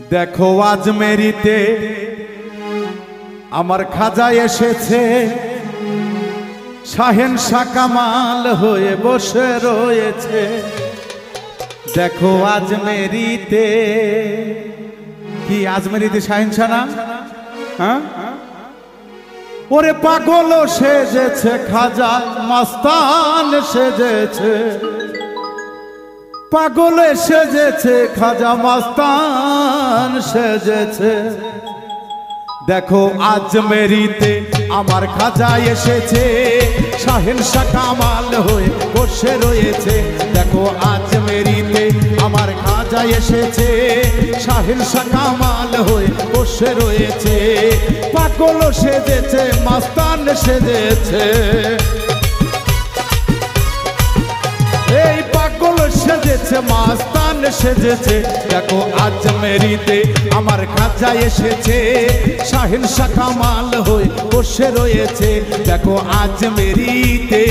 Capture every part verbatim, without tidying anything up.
देखो आज मेरीते आमार खाजा एसेछे शाहेनशाह कामाल होए बसे रयेछे। देखो आज मेरीते कि आज मेरीते शाहेनशाह ना हाँ ओरे पागल सेजेछे खाजा मस्तान सेजेछे पागल सेजेछे खाजा मस्तान सेजेछे। देखो आज मेरीते आमार खाजा एसेछे शाहेनशाह कामाल होए बसे रयेछे। देखो आज मेरीते आमार खाजा एसेछे शाहेनशाह कामाल होए बसे रयेछे। पागल सेजेछे मस्तान सेजेछे पागल सेजेछे मस्तान सेजेछे। देखो आज मेरीते आमार खाजा एसेछे शाहेनशाह कामाल होए बसे रयेछे। देखो आज मेरीते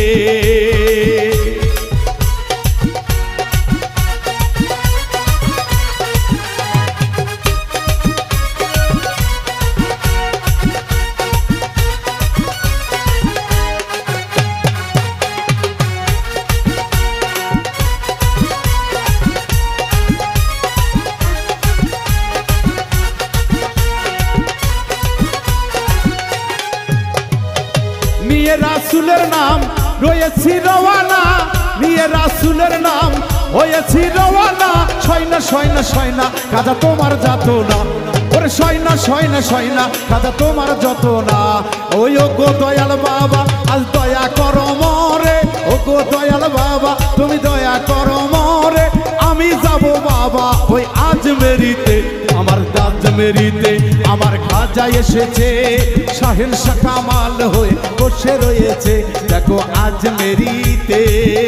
निये रासुलेर नाम रयेछि रवाना निये रासुलेर नाम हयेछि रवाना। सयना सयना सयना खाजा तोमार जातना ओरे सयना सयना सयना खाजा तोमार जतना। ओई ओ गो दयाल बाबा आज दया करो मोरे ओ गो दयाल बाबा तुमी दया करो मोरे। आमी जाबो बाबा ओई आज मेरीते आमार आज मेरीते आमार खाजा एसेछे शाहेनशाह कामाल होए बसे रयेछे। देखो आज मेरीते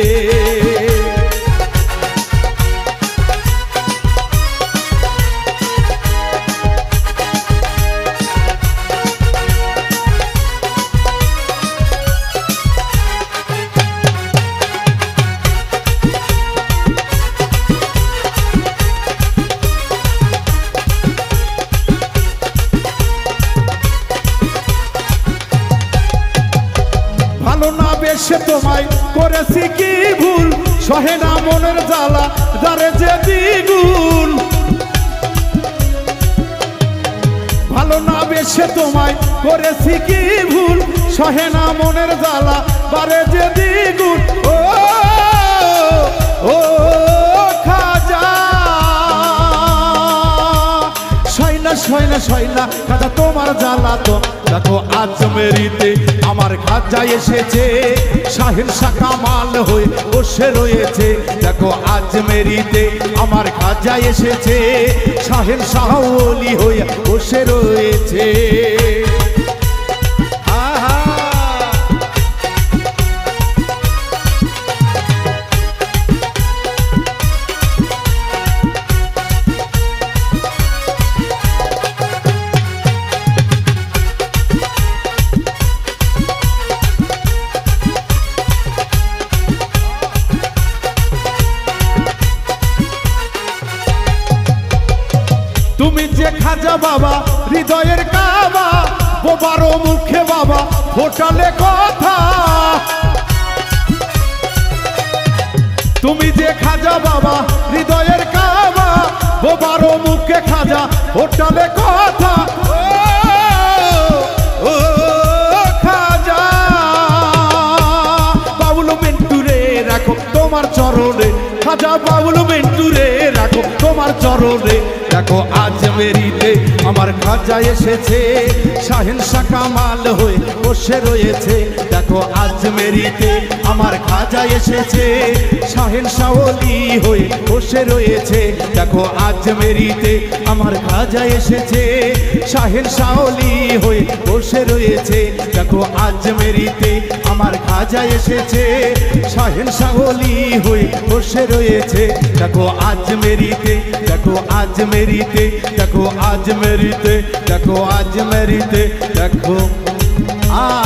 বেশে তোমায় করেছি কি ভুল সহে না মনের জ্বালা যারে যে দ্বিগুণ। ভালো না বেশে তোমায় করেছি কি ভুল সহে না মনের জ্বালা বারে যে দ্বিগুণ। ও ও খাজা সয়না সয়না সয়না খাজা তোমার জ্বালা তো। देखो आज मेरीते आमार खाजा एसेछे शाहेनशाह कामाल होए बसे रयेछे। देखो आज मेरीते आमार खाजा एसेछे शाहेनशाह ओली होए बसे रयेछे। তুমি যে খাজা বাবা হৃদয়ের কাবা বোবারো মুখে বাবা ফোটালে কথা। তুমি যে খাজা বাবা হৃদয়ের কাবা বোবারো মুখে খাজা ফোটালে কথা। ও খাজা বাবুল মিন্টুরে রাখো তোমার চরণে খাজা বাবুল মিন্টুরে রাখো তোমার চরণে। देखो आज मेरीते आमार खाजा एसेछे शाहेनशाह कामाल होए बसे रयेछे। देखो आज मेरीते आमार खाजा एसेछे शाहेनशाह ओली होए बसे रयेछे। देखो आज मेरीते आमार खाजा एसेछे शाहेनशाह ओली होए बसे रयेछे। देखो आज मेरीते आमार खाजा एसेछे शाहेनशाह ओली होए बसे रयेछे। देखो आज मेरीते देखो आज मेरीते देखो आज मेरीते देखो आज मेरीते देखो आ